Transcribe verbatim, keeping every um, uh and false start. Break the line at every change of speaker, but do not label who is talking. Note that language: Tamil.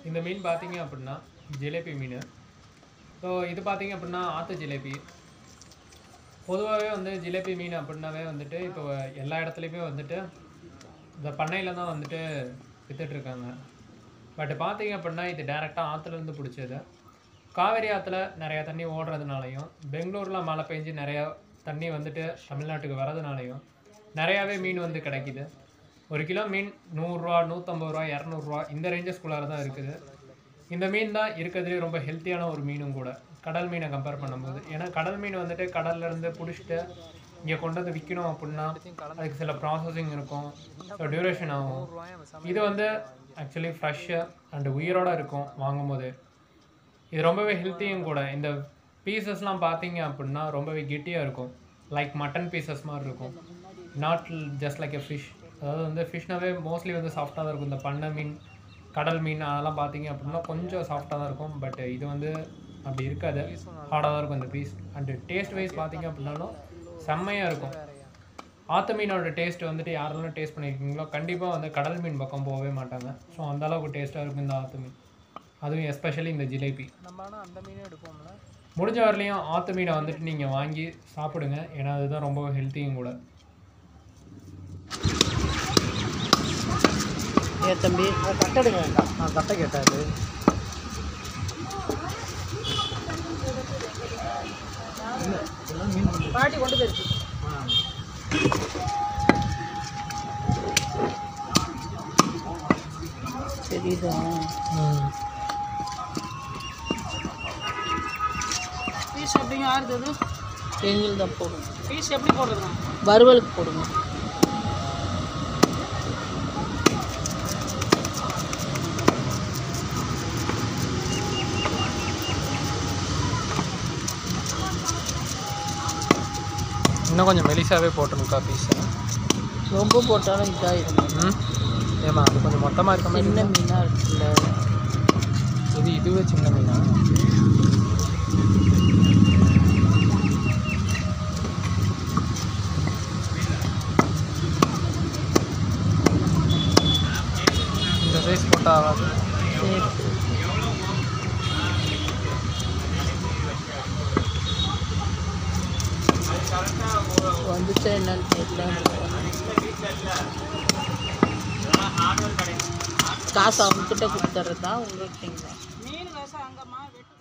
இந்த மீன் பார்த்தீங்க அப்படின்னா ஜிலேபி மீன். ஸோ இது பார்த்தீங்க அப்படின்னா ஆற்று ஜிலேபி. பொதுவாகவே வந்து ஜிலேபி மீன் அப்படின்னாவே வந்துட்டு இப்போ எல்லா இடத்துலையுமே வந்துட்டு இந்த பண்ணையில் தான் வந்துட்டு விற்றுட்ருக்காங்க. பட் பார்த்தீங்க அப்படின்னா இது டேரெக்டாக ஆற்றுலேருந்து பிடிச்சது. காவேரி ஆற்றுல நிறையா தண்ணி ஓடுறதுனாலையும், பெங்களூரில் மழை பெஞ்சு நிறையா தண்ணி வந்துட்டு தமிழ்நாட்டுக்கு வரதுனாலையும் நிறையாவே மீன் வந்து கிடைக்கிது. ஒரு கிலோ மீன் நூறுரூவா, நூற்றம்பது ரூபா, இரநூறுவா இந்த ரேஞ்சஸ்குள்ளார தான் இருக்குது. இந்த மீன் தான் இருக்கிறதுலே ரொம்ப ஹெல்த்தியான ஒரு மீனும் கூட, கடல் மீனை கம்பேர் பண்ணும்போது. ஏன்னா கடல் மீன் வந்துட்டு கடல்லேருந்து பிடிச்சிட்டு இங்கே கொண்டு வந்து விற்கணும் அப்படின்னா அதுக்கு சில ப்ராசஸிங் இருக்கும், ஸோ டியூரேஷன் ஆகும். இது வந்து ஆக்சுவலி ஃப்ரெஷ்ஷு அண்டு உயிரோடு இருக்கும் வாங்கும்போது. இது ரொம்பவே ஹெல்த்தியும் கூட. இந்த பீசஸ்லாம் பார்த்தீங்க அப்படின்னா ரொம்பவே கெட்டியாக இருக்கும், லைக் மட்டன் பீசஸ் மாதிரி இருக்கும், not just like a fish. அதாவது வந்து ஃபிஷ்னாவே மோஸ்ட்லி வந்து சாஃப்டாக தான் இருக்கும். இந்த பண்ணை மீன், கடல் மீன் அதெல்லாம் பார்த்தீங்க அப்படின்னா கொஞ்சம் சாஃப்டாக தான் இருக்கும். பட் இது வந்து அப்படி இருக்காது, ஹார்டாக தான் இருக்கும் இந்த பீஸ். அண்டு டேஸ்ட் வைஸ் பார்த்தீங்க அப்படின்னாலும் செம்மையாக இருக்கும். ஆற்று மீனோட டேஸ்ட் வந்துட்டு யாரெல்லாம் டேஸ்ட் பண்ணியிருக்கீங்களோ கண்டிப்பாக வந்து கடல் மீன் பக்கம் போகவே மாட்டாங்க. ஸோ அந்தளவுக்கு டேஸ்ட்டாக இருக்கும் இந்த ஆற்று மீன், அதுவும் எஸ்பெஷலி இந்த ஜிலேபி.
அந்த மீனே எடுப்போம்ல.
முடிஞ்ச வரலையும் ஆற்று மீனை வந்துட்டு நீங்கள் வாங்கி சாப்பிடுங்க, ஏன்னா அதுதான் ரொம்ப ஹெல்த்தியும் கூட.
ஏ தம்பி கட்டடுங்க, நான் கட்டை கேட்டாது. பாட்டி கொண்டு போயிருக்கு. தெரியுதா? பீஸ் எப்படிங்க ஆறுது? எங்களுக்கு தான் போடுங்க. பீஸ் எப்படி போடுறதுங்க? வறுவலுக்கு போடுங்க.
இன்னும் கொஞ்சம் மெலிசாவே போட்டணுக்கா பீஸை.
ரொம்ப போட்டாலும் இதாகிடும்.
ம் ஏமா அது கொஞ்சம் மொத்தமாக இருக்க மாதிரி.
சின்ன மீனாக இருக்குல்ல
இது, இதுவே சின்ன மீனா? இந்த சைஸ் போட்டால் ஆகாது.
சரி வந்துச்சா என்னன்னு தெரியல. காசு அவங்ககிட்ட கொடுத்துட்றதா உங்களுக்கு மீன் காசு அங்கம்மா